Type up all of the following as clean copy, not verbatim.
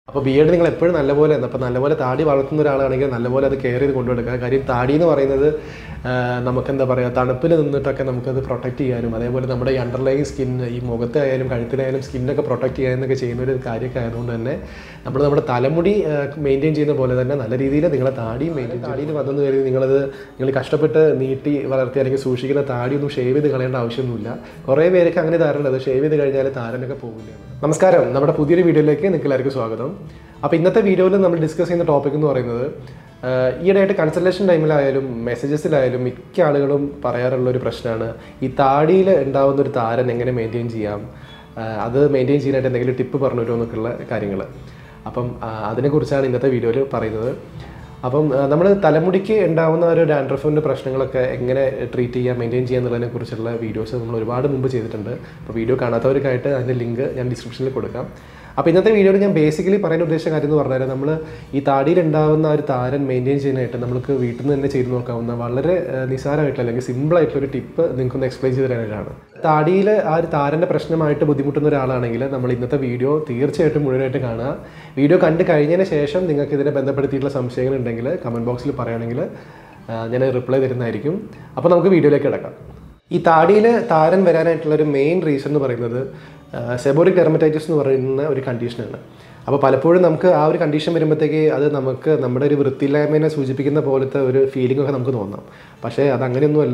അപ്പോൾ ബിയർഡ് നിങ്ങൾ എപ്പോഴും നല്ലപോലെ അപ്പോൾ നല്ലപോലെ താടി വളർത്തുന്ന ഒരാളാണെങ്കിൽ നല്ലപോലെ അത് കെയർ ചെയ്ത് കൊണ്ടുകൊടുക്കുക. കാര്യം താടി എന്ന് പറയുന്നത് നമുക്കെന്താ പറയുക, തണുപ്പിൽ നിന്നിട്ടൊക്കെ നമുക്കത് പ്രൊട്ടക്റ്റ് ചെയ്യാനും അതേപോലെ നമ്മുടെ ഈ അണ്ടർലൈൻ സ്കിൻ, ഈ മുഖത്തായാലും കഴുത്തിലായാലും സ്കിന്നൊക്കെ പ്രൊട്ടക്റ്റ് ചെയ്യാനൊക്കെ ചെയ്യുന്ന ഒരു കാര്യമൊക്കെ ആയതുകൊണ്ട് തന്നെ നമ്മുടെ തലമുടി മെയിൻറ്റെയിൻ ചെയ്യുന്ന പോലെ തന്നെ നല്ല രീതിയിൽ നിങ്ങളെ താടിയും താടിയിൽ വന്നെന്ന് കരുതി നിങ്ങൾ കഷ്ടപ്പെട്ട് നീട്ടി വളർത്തി അല്ലെങ്കിൽ സൂക്ഷിക്കുന്ന താടിയൊന്നും ഷേവ് ചെയ്ത് കളയേണ്ട ആവശ്യമൊന്നുമില്ല. കുറേ പേരൊക്കെ അങ്ങനെ ധാരണയുള്ളത് ഷേവ് ചെയ്ത് കഴിഞ്ഞാൽ താരനൊക്കെ പോകില്ല. നമസ്കാരം, നമ്മുടെ പുതിയൊരു വീഡിയോയിലേക്ക് നിങ്ങൾക്ക് എല്ലാവർക്കും സ്വാഗതം. അപ്പോൾ ഇന്നത്തെ വീഡിയോയിൽ നമ്മൾ ഡിസ്കസ് ചെയ്യുന്ന ടോപ്പിക് എന്ന് പറയുന്നത് ഈയിടെയായിട്ട് കൺസൾട്ടേഷൻ ടൈമിലായാലും മെസ്സേജസിലായാലും മിക്ക ആളുകളും പറയാറുള്ളൊരു പ്രശ്നമാണ് ഈ താടിയിൽ ഉണ്ടാകുന്ന ഒരു താരൻ എങ്ങനെ മെയിൻറ്റെയിൻ ചെയ്യാം, അത് മെയിൻറ്റെയിൻ ചെയ്യാനായിട്ട് എന്തെങ്കിലും ടിപ്പ് പറഞ്ഞു തരുമോ എന്നൊക്കെയുള്ള കാര്യങ്ങൾ. അപ്പം അതിനെക്കുറിച്ചാണ് ഇന്നത്തെ വീഡിയോയിൽ പറയുന്നത്. അപ്പം നമ്മൾ തലമുടിക്ക് ഉണ്ടാകുന്ന ഒരു ഡാൻഡ്രഫിൻ്റെ പ്രശ്നങ്ങളൊക്കെ എങ്ങനെ ട്രീറ്റ് ചെയ്യുക, മെയിൻറ്റെയിൻ ചെയ്യുക എന്നുള്ളതിനെക്കുറിച്ചുള്ള വീഡിയോസ് നമ്മൾ ഒരുപാട് മുമ്പ് ചെയ്തിട്ടുണ്ട്. അപ്പോൾ വീഡിയോ കാണാത്തവർക്കായിട്ട് അതിൻ്റെ ലിങ്ക് ഞാൻ ഡിസ്ക്രിപ്ഷനിൽ കൊടുക്കാം. അപ്പോൾ ഇന്നത്തെ വീഡിയോയിൽ ഞാൻ ബേസിക്കലി പറയാൻ ഉദ്ദേശിച്ച കാര്യം എന്ന് പറഞ്ഞാൽ നമ്മൾ ഈ താടിയിൽ ഉണ്ടാകുന്ന ഒരു താരൻ മെയിൻറ്റെയിൻ ചെയ്യാനായിട്ട് നമുക്ക് വീട്ടിൽ നിന്ന് തന്നെ ചെയ്ത് നോക്കാവുന്ന വളരെ നിസ്സാരമായിട്ടുള്ള അല്ലെങ്കിൽ സിമ്പിളായിട്ടുള്ളൊരു ടിപ്പ് നിങ്ങൾക്കൊന്ന് എക്സ്പ്ലെയിൻ ചെയ്ത് തരാനായിട്ടാണ്. താടിയിൽ ആ ഒരു താരൻ്റെ പ്രശ്നമായിട്ട് ബുദ്ധിമുട്ടുന്ന ഒരാളാണെങ്കിൽ നമ്മൾ ഇന്നത്തെ വീഡിയോ തീർച്ചയായിട്ടും മുഴുവനായിട്ട് കാണുക. വീഡിയോ കണ്ടു കഴിഞ്ഞതിന് ശേഷം നിങ്ങൾക്ക് ഇതിനെ ബന്ധപ്പെടുത്തിയിട്ടുള്ള സംശയങ്ങളുണ്ടെങ്കിൽ കമൻറ്റ് ബോക്സിൽ പറയുകയാണെങ്കിൽ ഞാൻ റിപ്ലൈ തരുന്നതായിരിക്കും. അപ്പോൾ നമുക്ക് വീഡിയോയിലേക്ക് കിടക്കാം. ഈ താടിയിൽ താരൻ വരാനായിട്ടുള്ളൊരു മെയിൻ റീസൺ എന്ന് പറയുന്നത് സെബോറിക് ഡെർമറ്റൈറ്റിസ് എന്ന് പറയുന്ന ഒരു കണ്ടീഷനാണ്. അപ്പോൾ പലപ്പോഴും നമുക്ക് ആ ഒരു കണ്ടീഷൻ വരുമ്പോഴത്തേക്ക് അത് നമുക്ക് നമ്മുടെ ഒരു വൃത്തിയില്ലായ്മയെ സൂചിപ്പിക്കുന്ന പോലത്തെ ഒരു ഫീലിംഗ് ഒക്കെ നമുക്ക് തോന്നാം. പക്ഷേ അതങ്ങനെയൊന്നുമല്ല.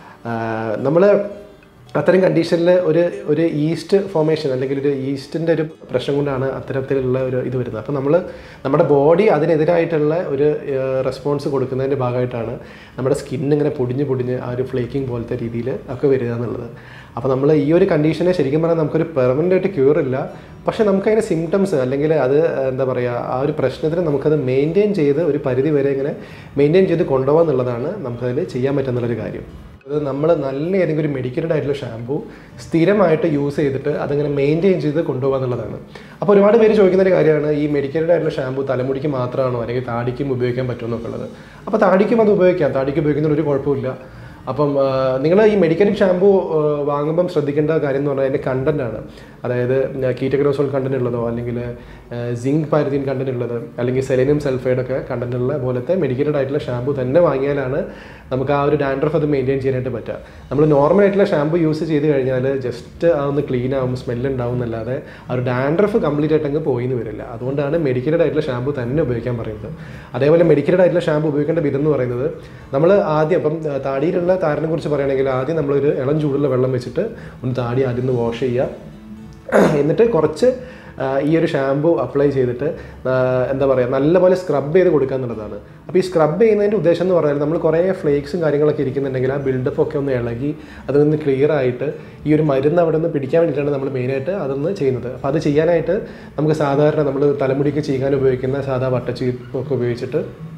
നമ്മൾ അത്തരം കണ്ടീഷനിൽ ഒരു ഈസ്റ്റ് ഫോർമേഷൻ അല്ലെങ്കിൽ ഒരു ഈസ്റ്റിൻ്റെ ഒരു പ്രശ്നം കൊണ്ടാണ് അത്തരത്തിലുള്ള ഒരു ഇത് വരുന്നത്. അപ്പോൾ നമ്മുടെ ബോഡി അതിനെതിരായിട്ടുള്ള ഒരു റെസ്പോൺസ് കൊടുക്കുന്നതിൻ്റെ ഭാഗമായിട്ടാണ് നമ്മുടെ സ്കിൻ ഇങ്ങനെ പൊടിഞ്ഞ് ആ ഒരു ഫ്ലേക്കിംഗ് പോലത്തെ രീതിയിൽ ഒക്കെ വരിക എന്നുള്ളത്. അപ്പോൾ നമ്മൾ ഈ ഒരു കണ്ടീഷനെ ശരിക്കും പറഞ്ഞാൽ നമുക്കൊരു പെർമനൻ്റ് ആയിട്ട് ക്യൂർ ഇല്ല. പക്ഷേ നമുക്കതിൻ്റെ സിംറ്റംസ് അല്ലെങ്കിൽ അത് എന്താ പറയുക, ആ ഒരു പ്രശ്നത്തിന് നമുക്കത് മെയിൻറ്റെയിൻ ചെയ്ത് ഒരു പരിധി വരെ ഇങ്ങനെ മെയിൻറ്റെയിൻ ചെയ്ത് കൊണ്ടുപോകുക എന്നുള്ളതാണ് നമുക്കതിൽ ചെയ്യാൻ പറ്റുന്നുള്ളൊരു കാര്യം. അത് നമ്മൾ നല്ല ഏതെങ്കിലും ഒരു മെഡിക്കേറ്റഡ് ആയിട്ടുള്ള ഷാമ്പൂ സ്ഥിരമായിട്ട് യൂസ് ചെയ്തിട്ട് അതിങ്ങനെ മെയിൻറ്റെയിൻ ചെയ്ത് കൊണ്ടുപോകുക എന്നുള്ളതാണ്. അപ്പോൾ ഒരുപാട് പേര് ചോദിക്കുന്നൊരു കാര്യമാണ് ഈ മെഡിക്കേറ്റഡ് ആയിട്ടുള്ള ഷാമ്പൂ തലമുടിക്ക് മാത്രമാണോ അല്ലെങ്കിൽ താടിക്കും ഉപയോഗിക്കാൻ പറ്റുമെന്നൊക്കെ ഉള്ളത്. അപ്പോൾ താടിക്കും അത് ഉപയോഗിക്കാം, താടിക്ക് ഉപയോഗിക്കുന്നതിന് ഒരു കുഴപ്പമില്ല. അപ്പം നിങ്ങൾ ഈ മെഡിക്കേറ്റഡ് ഷാമ്പൂ വാങ്ങുമ്പം ശ്രദ്ധിക്കേണ്ട കാര്യം എന്ന് പറഞ്ഞാൽ അതിൻ്റെ കണ്ടൻറ്റാണ്. അതായത് കീറ്റോഗ്ലോസോൾ കണ്ടന്റ് ഉള്ളതോ അല്ലെങ്കിൽ സിങ്ക് പാരതീൻ കണ്ടന്റ് ഉള്ളത് അല്ലെങ്കിൽ സെലേനിയം സൾഫൈഡൊക്കെ കണ്ടന്റ് ഉള്ള പോലത്തെ മെഡിക്കേറ്റഡ് ആയിട്ടുള്ള ഷാമ്പൂ തന്നെ വാങ്ങിയാലാണ് നമുക്ക് ആ ഒരു ഡാൻഡ്രഫ് അത് മെയിൻറ്റെയിൻ ചെയ്യാനായിട്ട് പറ്റുക. നമ്മൾ നോർമൽ ആയിട്ടുള്ള ഷാമ്പൂ യൂസ് ചെയ്ത് കഴിഞ്ഞാൽ ജസ്റ്റ് അതൊന്ന് ക്ലീൻ ആവും, സ്മെല്ലുണ്ടാവും എന്നല്ലാതെ ആ ഒരു ഡാൻഡ്രഫ് കംപ്ലീറ്റ് ആയിട്ട് അങ്ങ് പോയിന്ന് വരില്ല. അതുകൊണ്ടാണ് മെഡിക്കേറ്റഡ് ആയിട്ടുള്ള ഷാമ്പൂ തന്നെ ഉപയോഗിക്കാൻ പറയുന്നത്. അതേപോലെ മെഡിക്കേറ്റഡ് ആയിട്ടുള്ള ഷാമ്പൂ ഉപയോഗിക്കേണ്ട വിധം എന്ന് പറയുന്നത് നമ്മൾ ആദ്യം ഇപ്പം താടിയിലുള്ള താരനെ കുറിച്ച് പറയുകയാണെങ്കിൽ ആദ്യം നമ്മളൊരു ഇളം ചൂടുള്ള വെള്ളം വെച്ചിട്ട് ഒന്ന് താടി ആദ്യം ഒന്ന് വാഷ് ചെയ്യുക. എന്നിട്ട് കുറച്ച് ഈ ഒരു ഷാമ്പൂ അപ്ലൈ ചെയ്തിട്ട് എന്താ പറയുക നല്ലപോലെ സ്ക്രബ് ചെയ്ത് കൊടുക്കുക എന്നുള്ളതാണ്. അപ്പോൾ ഈ സ്ക്രബ് ചെയ്യുന്നതിൻ്റെ ഉദ്ദേശം എന്ന് പറഞ്ഞാൽ നമ്മൾ കുറേ ഫ്ലേക്സും കാര്യങ്ങളൊക്കെ ഇരിക്കുന്നുണ്ടെങ്കിൽ ആ ബിൽഡപ്പ് ഒക്കെ ഒന്ന് ഇളകി അതൊന്ന് ക്ലിയർ ആയിട്ട് ഈ ഒരു മരുന്ന് അവിടെ നിന്ന് പിടിക്കാൻ വേണ്ടിയിട്ടാണ് നമ്മൾ മെയിനായിട്ട് അതൊന്ന് ചെയ്യുന്നത്. അപ്പോൾ അത് ചെയ്യാനായിട്ട് നമുക്ക് സാധാരണ നമ്മൾ തലമുടിക്ക് ചെയ്യാൻ ഉപയോഗിക്കുന്ന സാധാ വട്ടച്ചീപ്പൊക്കെ ഉപയോഗിച്ചിട്ട്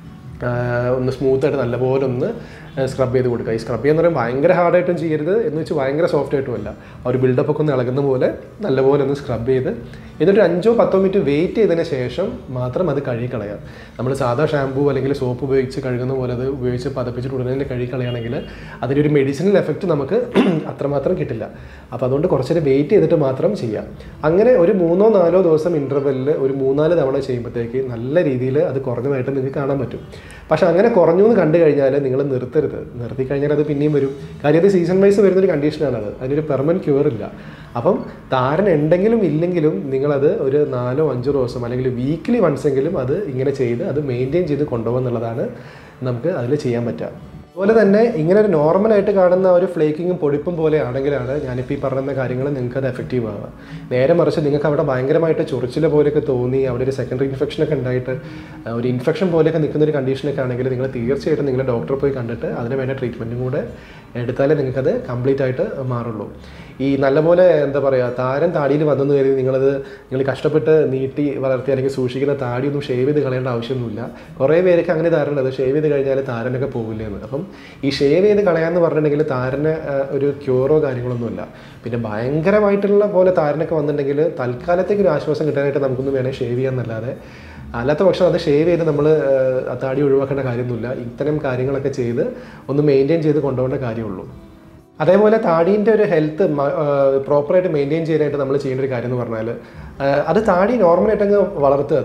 ഒന്ന് സ്മൂത്തായിട്ട് നല്ലപോലെ ഒന്ന് സ്ക്രബ് ചെയ്ത് കൊടുക്കുക. ഈ സ്ക്രബ് ചെയ്യാന്ന് പറയുമ്പോൾ ഭയങ്കര ഹാർഡായിട്ടും ചെയ്യരുത്, എന്ന് വെച്ച് ഭയങ്കര സോഫ്റ്റ് ആയിട്ടുമല്ല. ആ ഒരു ബിൽഡപ്പൊക്കെ ഒന്ന് ഇളകുന്ന പോലെ നല്ലപോലെ ഒന്ന് സ്ക്രബ് ചെയ്ത് എന്നിട്ട് 5-10 മിനിറ്റ് വെയിറ്റ് ചെയ്തതിന് ശേഷം മാത്രം അത് കഴുകി കളയാം. നമ്മൾ സാധാ ഷാമ്പൂ അല്ലെങ്കിൽ സോപ്പ് ഉപയോഗിച്ച് കഴുകുന്ന പോലെ അത് ഉപയോഗിച്ച് പതപ്പിച്ചിട്ട് ഉടനെ തന്നെ കഴുകി കളയുകയാണെങ്കിൽ അതിൻ്റെ ഒരു മെഡിസിനൽ എഫക്റ്റ് നമുക്ക് അത്രമാത്രം കിട്ടില്ല. അപ്പോൾ അതുകൊണ്ട് കുറച്ചൊരു വെയിറ്റ് ചെയ്തിട്ട് മാത്രം ചെയ്യാം. അങ്ങനെ ഒരു 3-4 ദിവസം ഇൻ്റർവെല്ലിൽ ഒരു 3-4 തവണ ചെയ്യുമ്പോഴത്തേക്ക് നല്ല രീതിയിൽ അത് കുറഞ്ഞതായിട്ട് നിങ്ങൾക്ക് കാണാൻ പറ്റും. പക്ഷേ അങ്ങനെ കുറഞ്ഞു എന്ന് കണ്ടു കഴിഞ്ഞാൽ നിങ്ങൾ നിർത്തി കഴിഞ്ഞാൽ അത് പിന്നെയും വരും. കാര്യം അത് സീസൺ വൈസ് വരുന്നൊരു കണ്ടീഷനാണത്, അതിനൊരു പെർമനൻറ്റ് ക്യൂർ ഇല്ല. അപ്പം താരൻ ഉണ്ടെങ്കിലും ഇല്ലെങ്കിലും നിങ്ങളത് ഒരു 4-5 ദിവസം അല്ലെങ്കിൽ വീക്ക്ലി വൺസെങ്കിലും അത് ഇങ്ങനെ ചെയ്ത് അത് മെയിൻറ്റെയിൻ ചെയ്ത് കൊണ്ടുപോകുക എന്നുള്ളതാണ് നമുക്ക് അതിൽ ചെയ്യാൻ പറ്റുക. അതുപോലെ തന്നെ ഇങ്ങനെ ഒരു നോർമലായിട്ട് കാണുന്ന ഒരു ഫ്ലേക്കിങ്ങും പൊടിപ്പും പോലെ ആണെങ്കിലാണ് ഞാനിപ്പോൾ ഈ പറയുന്ന കാര്യങ്ങൾ നിങ്ങൾക്ക് അത് എഫക്റ്റീവ് ആവുക. നേരെ മറിച്ച് നിങ്ങൾക്ക് അവിടെ ഭയങ്കരമായിട്ട് ചൊറിച്ചില പോലെയൊക്കെ തോന്നി അവിടെ ഒരു സെക്കൻഡറി ഇൻഫെക്ഷനൊക്കെ ഉണ്ടായിട്ട് ഒരു ഇൻഫെക്ഷൻ പോലെയൊക്കെ നിൽക്കുന്ന ഒരു കണ്ടീഷനൊക്കെ ആണെങ്കിൽ നിങ്ങൾ തീർച്ചയായിട്ടും നിങ്ങളുടെ ഡോക്ടറെ പോയി കണ്ടിട്ട് അതിന് വേണ്ട ട്രീറ്റ്മെൻറ്റും കൂടെ എടുത്താലേ നിങ്ങൾക്കത് കംപ്ലീറ്റ് ആയിട്ട് മാറുള്ളൂ. ഈ നല്ലപോലെ എന്താ പറയുക താരൻ താടിയിൽ വന്നെന്ന് കരുതി നിങ്ങൾ കഷ്ടപ്പെട്ട് നീട്ടി വളർത്തി അല്ലെങ്കിൽ സൂക്ഷിക്കുന്ന താടിയൊന്നും ഷേവ് ചെയ്ത് കളയേണ്ട ആവശ്യമൊന്നുമില്ല. കുറേ പേരൊക്കെ അങ്ങനെ ധാരണയുള്ളത് ഷേവ് ചെയ്ത് കഴിഞ്ഞാൽ താരനൊക്കെ പോകില്ല എന്ന്. അപ്പം ഈ ഷേവ് ചെയ്ത് കളയാമെന്ന് പറഞ്ഞിട്ടുണ്ടെങ്കിൽ താരന് ഒരു ക്യൂറോ കാര്യങ്ങളൊന്നുമില്ല. പിന്നെ ഭയങ്കരമായിട്ടുള്ള പോലെ താരനൊക്കെ വന്നിട്ടുണ്ടെങ്കിൽ തൽക്കാലത്തേക്ക് ഒരു ആശ്വാസം കിട്ടാനായിട്ട് നമുക്കൊന്നും വേണേൽ ഷേവ് ചെയ്യാമെന്നല്ലാതെ അല്ലാത്ത പക്ഷം അത് ഷേവ് ചെയ്ത് നമ്മൾ താടി ഒഴിവാക്കേണ്ട കാര്യമൊന്നുമില്ല. ഇത്തരം കാര്യങ്ങളൊക്കെ ചെയ്ത് ഒന്ന് മെയിൻറ്റെയിൻ ചെയ്ത് കൊണ്ടുപോകേണ്ട കാര്യമുള്ളൂ. അതേപോലെ താടീൻ്റെ ഒരു ഹെൽത്ത് പ്രോപ്പറായിട്ട് മെയിൻറ്റെയിൻ ചെയ്യാനായിട്ട് നമ്മൾ ചെയ്യേണ്ട ഒരു കാര്യം എന്ന് പറഞ്ഞാൽ അത് താടി നോർമലായിട്ടങ്ങ് വളർത്തുക.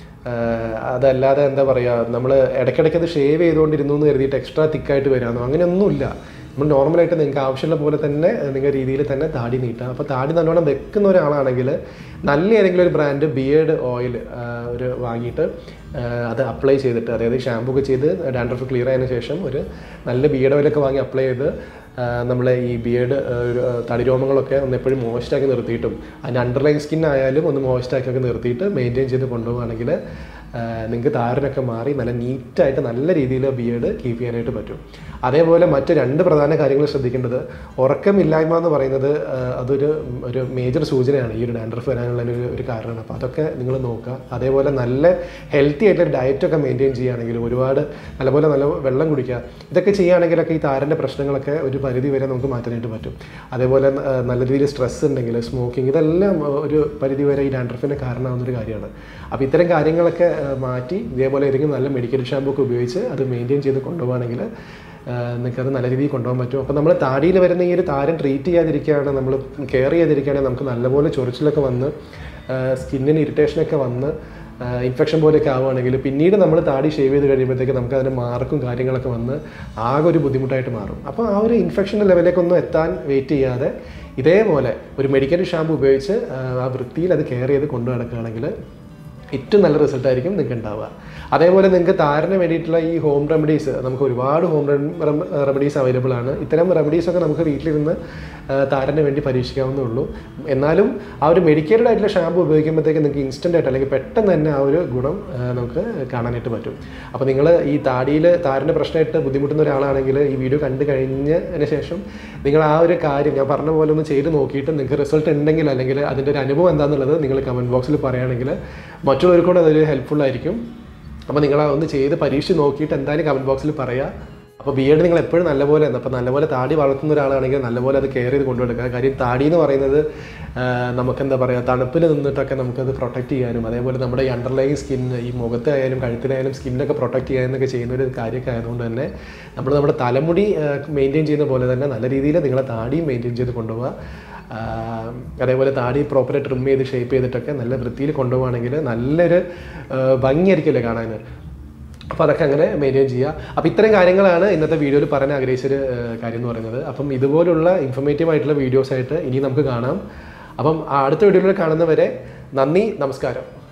അതല്ലാതെ എന്താ പറയുക, നമ്മൾ ഇടയ്ക്കിടയ്ക്ക് അത് ഷേവ് ചെയ്തുകൊണ്ടിരുന്നു എന്ന് കരുതിയിട്ട് എക്സ്ട്രാ തിക്കായിട്ട് വരാമെന്നോ അങ്ങനെയൊന്നുമില്ല. നമ്മൾ നോർമലായിട്ട് നിങ്ങൾക്ക് ആവശ്യമുള്ള പോലെ തന്നെ നിങ്ങളുടെ രീതിയിൽ തന്നെ താടി നീട്ടുക. അപ്പോൾ താടി നല്ലോണം വെക്കുന്ന ഒരാളാണെങ്കിൽ നല്ല ഏതെങ്കിലും ഒരു ബ്രാൻഡ് ബിയേർഡ് ഓയിൽ വാങ്ങിയിട്ട് അത് അപ്ലൈ ചെയ്തിട്ട്, അതായത് ഷാമ്പൂ ഒക്കെ ചെയ്ത് ഡാൻഡ്രഫ് ക്ലിയർ ആയതിനു ശേഷം ഒരു നല്ല ബിയേർഡ് ഓയിലൊക്കെ വാങ്ങി അപ്ലൈ ചെയ്ത് നമ്മളെ ഈ ബിയേർഡ് തടി രോമങ്ങളൊക്കെ ഒന്ന് എപ്പോഴും മോയ്സ്റ്റാക്കി നിർത്തിയിട്ടും അതിൻ്റെ അണ്ടർലൈൻ സ്കിൻ ആയാലും ഒന്ന് മോയ്സ്റ്റാക്കിയൊക്കെ നിർത്തിയിട്ട് മെയിൻറ്റെയിൻ ചെയ്ത് കൊണ്ടുപോകുകയാണെങ്കിൽ നിങ്ങൾക്ക് താരനൊക്കെ മാറി നല്ല നീറ്റായിട്ട് നല്ല രീതിയിൽ ബിയേർഡ് കീപ്പ് ചെയ്യാനായിട്ട് പറ്റും. അതേപോലെ മറ്റ് 2 പ്രധാന കാര്യങ്ങൾ ശ്രദ്ധിക്കേണ്ടത്, ഉറക്കമില്ലായ്മ എന്ന് പറയുന്നത് ഒരു മേജർ സൂചനയാണ് ഈ ഒരു ഡാൻഡ്രഫ് വരാനുള്ള ഒരു കാരണമാണ്. അപ്പോൾ അതൊക്കെ നിങ്ങൾ നോക്കുക. അതേപോലെ നല്ല ഹെൽത്തി ആയിട്ടൊരു ഡയറ്റൊക്കെ മെയിൻറ്റെയിൻ ചെയ്യുകയാണെങ്കിൽ, ഒരുപാട് നല്ല വെള്ളം കുടിക്കുക, ഇതൊക്കെ ചെയ്യുകയാണെങ്കിലൊക്കെ ഈ താരൻ്റെ പ്രശ്നങ്ങളൊക്കെ ഒരു പരിധി വരെ നമുക്ക് മാറ്റാനായിട്ട് പറ്റും. അതേപോലെ നല്ല രീതിയിൽ സ്ട്രെസ് ഉണ്ടെങ്കിൽ, സ്മോക്കിംഗ്, ഇതെല്ലാം ഒരു പരിധി വരെ ഈ ഡാൻഡ്രഫിന് കാരണമാകുന്നൊരു കാര്യമാണ്. അപ്പോൾ ഇത്തരം കാര്യങ്ങളൊക്കെ മാറ്റി ഇതേപോലെ ഏതെങ്കിലും നല്ല മെഡിക്കൽ ഷാമ്പൂ ഒക്കെ ഉപയോഗിച്ച് അത് മെയിൻറ്റെയിൻ ചെയ്ത് കൊണ്ടുപോകുകയാണെങ്കിൽ നിങ്ങൾക്കത് നല്ല രീതിയിൽ കൊണ്ടുപോകാൻ പറ്റും. അപ്പോൾ നമ്മൾ താടിയിൽ വരുന്ന ഈ ഒരു താരൻ ട്രീറ്റ് ചെയ്യാതിരിക്കുകയാണ്, നമ്മൾ കെയർ ചെയ്യാതിരിക്കുകയാണെങ്കിൽ നമുക്ക് നല്ലപോലെ ചൊറിച്ചിലൊക്കെ വന്ന് സ്കിന്നിന് ഇറിറ്റേഷനൊക്കെ വന്ന് ഇൻഫെക്ഷൻ പോലെയൊക്കെ ആവുകയാണെങ്കിൽ പിന്നീട് നമ്മൾ താടി ഷേവ് ചെയ്ത് കഴിയുമ്പോഴത്തേക്ക് നമുക്ക് അതിൻ്റെ മാർക്കും കാര്യങ്ങളൊക്കെ വന്ന് ആകെ ഒരു ബുദ്ധിമുട്ടായിട്ട് മാറും. അപ്പോൾ ആ ഒരു ഇൻഫെക്ഷൻ്റെ ലെവലിലേക്കൊന്നും എത്താൻ വെയിറ്റ് ചെയ്യാതെ ഇതേപോലെ ഒരു മെഡിക്കൽ ഷാമ്പൂ ഉപയോഗിച്ച് ആ വൃത്തിയിൽ അത് കെയർ ചെയ്ത് കൊണ്ടു നടക്കുകയാണെങ്കിൽ ഏറ്റവും നല്ല റിസൾട്ടായിരിക്കും നിങ്ങൾക്ക് ഉണ്ടാവുക. അതേപോലെ നിങ്ങൾക്ക് താരന് വേണ്ടിയിട്ടുള്ള ഈ ഹോം റെമഡീസ്, നമുക്ക് ഒരുപാട് ഹോം റെമഡീസ് അവൈലബിൾ ആണ്. ഇത്തരം റെമഡീസൊക്കെ നമുക്ക് വീട്ടിലിരുന്ന് താരന് വേണ്ടി പരീക്ഷിക്കാവുന്നേ ഉള്ളൂ. എന്നാലും ആ ഒരു മെഡിക്കേറ്റഡ് ആയിട്ടുള്ള ഷാമ്പു ഉപയോഗിക്കുമ്പോഴത്തേക്ക് നിങ്ങൾക്ക് ഇൻസ്റ്റൻ്റ് ആയിട്ട് അല്ലെങ്കിൽ പെട്ടെന്ന് തന്നെ ആ ഒരു ഗുണം നമുക്ക് കാണാനായിട്ട് പറ്റും. അപ്പോൾ നിങ്ങൾ ഈ താരൻ്റെ പ്രശ്നമായിട്ട് ബുദ്ധിമുട്ടുന്ന ഒരാളാണെങ്കിൽ ഈ വീഡിയോ കണ്ടു കഴിഞ്ഞതിന് ശേഷം നിങ്ങൾ ആ ഒരു കാര്യം ഞാൻ പറഞ്ഞ പോലെ ഒന്ന് ചെയ്ത് നോക്കിയിട്ട് നിങ്ങൾക്ക് റിസൾട്ട് ഉണ്ടെങ്കിൽ അല്ലെങ്കിൽ അതിൻ്റെ ഒരു അനുഭവം എന്താണെന്നുള്ളത് നിങ്ങൾ കമൻറ്റ് ബോക്സിൽ പറയുകയാണെങ്കിൽ മറ്റുള്ളവർക്കൂടെ അതൊരു ഹെൽപ്ഫുൾ ആയിരിക്കും. അപ്പോൾ നിങ്ങൾ ഒന്ന് ചെയ്ത് പരീക്ഷിച്ച് നോക്കിയിട്ട് എന്തായാലും കമൻറ്റ് ബോക്സിൽ പറയുക. അപ്പോൾ ബിയേർഡ് നിങ്ങൾ എപ്പോഴും നല്ലപോലെ താടി വളർത്തുന്ന ഒരാളാണെങ്കിൽ നല്ലപോലെ അത് കെയർ ചെയ്ത് കൊണ്ടുവെടുക്കുക. കാര്യം താടി എന്ന് പറയുന്നത് നമുക്കെന്താ പറയുക, തണുപ്പിൽ നിന്നിട്ടൊക്കെ നമുക്കത് പ്രൊട്ടക്റ്റ് ചെയ്യാനും അതേപോലെ നമ്മുടെ ഈ അണ്ടർലൈൻ സ്കിൻ, ഈ മുഖത്തായാലും കഴുത്തിനായാലും സ്കിന്നൊക്കെ പ്രൊട്ടക്റ്റ് ചെയ്യാനൊക്കെ ചെയ്യുന്ന ഒരു കാര്യമൊക്കെ ആയതുകൊണ്ട് തന്നെ നമ്മുടെ തലമുടി മെയിൻറ്റെയിൻ ചെയ്യുന്ന പോലെ തന്നെ നല്ല രീതിയിൽ നിങ്ങളെ താടിയും മെയിൻറ്റെയിൻ ചെയ്ത് കൊണ്ടുപോകുക. അതേപോലെ താടി പ്രോപ്പറായി ട്രിം ചെയ്ത് ഷേപ്പ് ചെയ്തിട്ടൊക്കെ നല്ല വൃത്തിയിൽ കൊണ്ടുപോകുകയാണെങ്കിൽ നല്ലൊരു ഭംഗിയായിരിക്കുമല്ലേ കാണാൻ. അപ്പോൾ അതൊക്കെ അങ്ങനെ മെയിൻറ്റെയിൻ ചെയ്യുക. അപ്പോൾ ഇത്തരം കാര്യങ്ങളാണ് ഇന്നത്തെ വീഡിയോയിൽ പറയാൻ ആഗ്രഹിച്ചൊരു കാര്യം എന്ന് പറയുന്നത്. അപ്പം ഇതുപോലുള്ള ഇൻഫോർമേറ്റീവ് ആയിട്ടുള്ള വീഡിയോസായിട്ട് ഇനി നമുക്ക് കാണാം. അപ്പം അടുത്ത വീഡിയോയിൽ കാണുന്നവരെ നന്ദി, നമസ്കാരം.